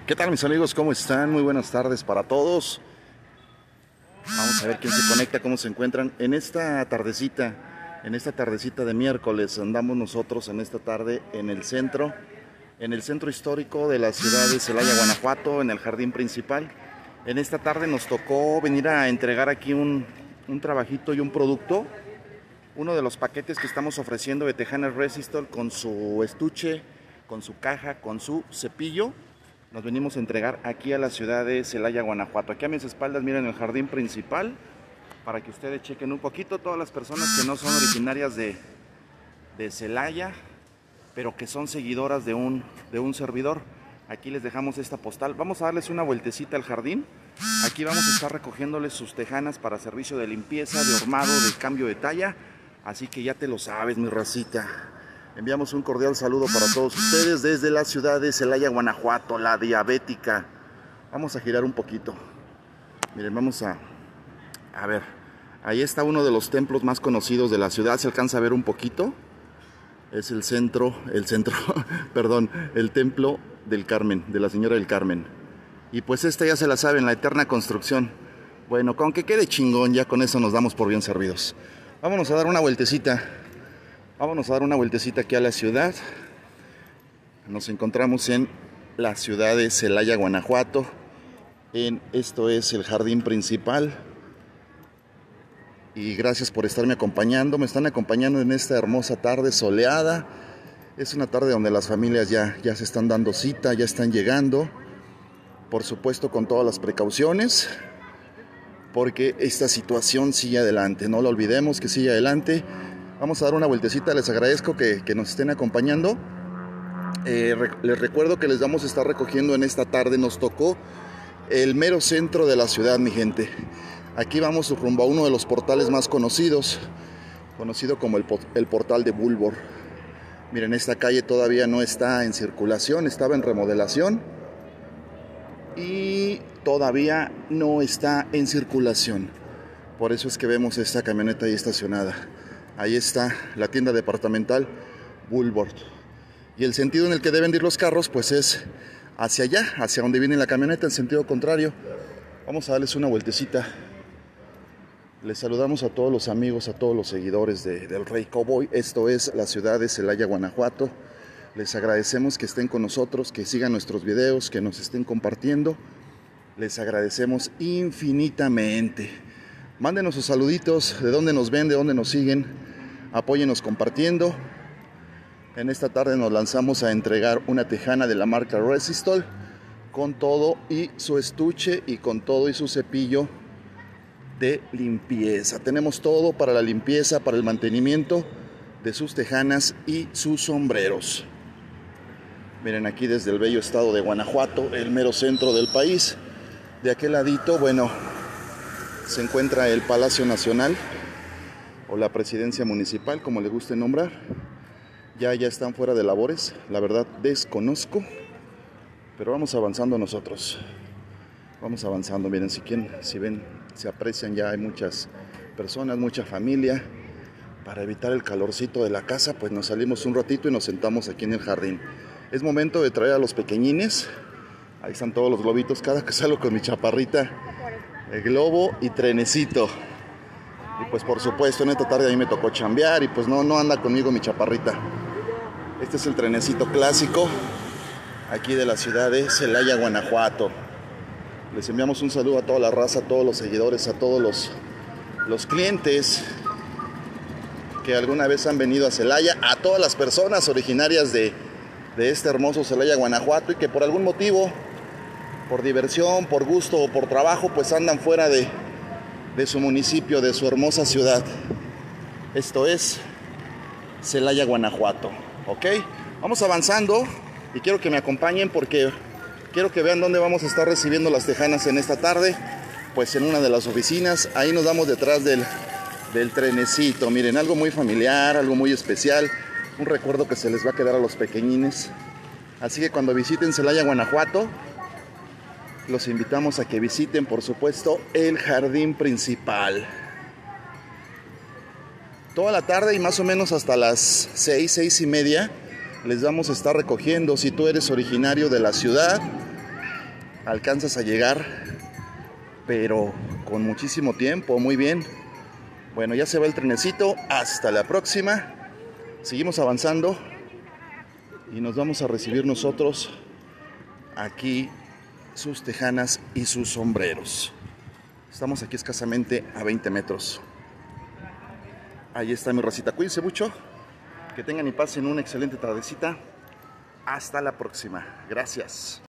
¿Qué tal, mis amigos? ¿Cómo están? Muy buenas tardes para todos. Vamos a ver quién se conecta, cómo se encuentran en esta tardecita de miércoles. Andamos nosotros en esta tarde en el centro histórico de la ciudad de Celaya, Guanajuato, en el jardín principal. En esta tarde nos tocó venir a entregar aquí un trabajito y un producto. Uno de los paquetes que estamos ofreciendo de Tejanas Resistol con su estuche, con su caja, con su cepillo. Nos venimos a entregar aquí a la ciudad de Celaya, Guanajuato. Aquí a mis espaldas miren el jardín principal, para que ustedes chequen un poquito. Todas las personas que no son originarias de Celaya, pero que son seguidoras de un servidor, aquí les dejamos esta postal. Vamos a darles una vueltecita al jardín. Aquí vamos a estar recogiéndoles sus tejanas para servicio de limpieza, de hormado, de cambio de talla. Así que ya te lo sabes, mi racita. Enviamos un cordial saludo para todos ustedes desde la ciudad de Celaya, Guanajuato, la diabética. Vamos a girar un poquito. Miren, vamos a ver. Ahí está uno de los templos más conocidos de la ciudad. ¿Se alcanza a ver un poquito? Es el templo del Carmen, de la Señora del Carmen. Y pues esta ya se la saben, la eterna construcción. Bueno, con que quede chingón, ya con eso nos damos por bien servidos. Vámonos a dar una vueltecita. Vámonos a dar una vueltecita aquí a la ciudad. Nos encontramos en la ciudad de Celaya, Guanajuato. Esto es el jardín principal. Y gracias por estarme acompañando. Me están acompañando en esta hermosa tarde soleada. Es una tarde donde las familias ya se están dando cita, ya están llegando. Por supuesto con todas las precauciones, porque esta situación sigue adelante. No lo olvidemos que sigue adelante. Vamos a dar una vueltecita, les agradezco que nos estén acompañando. Les recuerdo que les vamos a estar recogiendo en esta tarde. Nos tocó el mero centro de la ciudad, mi gente. Aquí vamos rumbo a uno de los portales más conocidos, conocido como el portal de Bulbor. Miren, esta calle todavía no está en circulación, estaba en remodelación y todavía no está en circulación. Por eso es que vemos esta camioneta ahí estacionada. Ahí está la tienda departamental Bulbor. Y el sentido en el que deben ir los carros pues es hacia allá, hacia donde viene la camioneta, en sentido contrario. Vamos a darles una vueltecita. Les saludamos a todos los amigos, a todos los seguidores del Rey Cowboy. Esto es la ciudad de Celaya, Guanajuato. Les agradecemos que estén con nosotros, que sigan nuestros videos, que nos estén compartiendo. Les agradecemos infinitamente. Mándenos sus saluditos, de dónde nos ven, de dónde nos siguen. Apóyenos compartiendo. En esta tarde nos lanzamos a entregar una tejana de la marca Resistol, con todo y su estuche y con todo y su cepillo de limpieza. Tenemos todo para la limpieza, para el mantenimiento de sus tejanas y sus sombreros. Miren, aquí desde el bello estado de Guanajuato, el mero centro del país. De aquel ladito, bueno, se encuentra el Palacio Nacional o la Presidencia Municipal, como le guste nombrar. Ya están fuera de labores, la verdad desconozco, pero vamos avanzando nosotros. Vamos avanzando, miren, si ven, se aprecian, ya hay muchas personas, mucha familia. Para evitar el calorcito de la casa, pues nos salimos un ratito y nos sentamos aquí en el jardín. Es momento de traer a los pequeñines. Ahí están todos los globitos, cada que salgo con mi chaparrita, el globo y trenecito. Y pues por supuesto en esta tarde a mí me tocó chambear y pues no anda conmigo mi chaparrita. Este es el trenecito clásico aquí de la ciudad de Celaya, Guanajuato. Les enviamos un saludo a toda la raza, a todos los seguidores, a todos los clientes que alguna vez han venido a Celaya, a todas las personas originarias de este hermoso Celaya, Guanajuato, y que por algún motivo, por diversión, por gusto o por trabajo, pues andan fuera de su municipio, de su hermosa ciudad. Esto es Celaya, Guanajuato, ¿ok? Vamos avanzando y quiero que me acompañen porque quiero que vean dónde vamos a estar recibiendo las tejanas en esta tarde. Pues en una de las oficinas, ahí nos damos detrás del trenecito. Miren, algo muy familiar, algo muy especial, un recuerdo que se les va a quedar a los pequeñines. Así que cuando visiten Celaya, Guanajuato, los invitamos a que visiten, por supuesto, el jardín principal. Toda la tarde y más o menos hasta las 6:30 les vamos a estar recogiendo. Si tú eres originario de la ciudad, alcanzas a llegar, pero con muchísimo tiempo. Muy bien. Bueno, ya se va el trenecito. Hasta la próxima. Seguimos avanzando y nos vamos a recibir nosotros aquí sus tejanas y sus sombreros. Estamos aquí escasamente a 20 metros. Ahí está mi racita. Cuídense mucho. Que tengan y pasen una excelente tardecita. Hasta la próxima. Gracias.